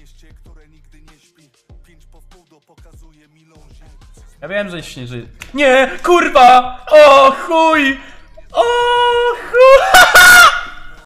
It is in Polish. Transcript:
Ja wiem, że śnieży. Nie, kurwa! O chuj!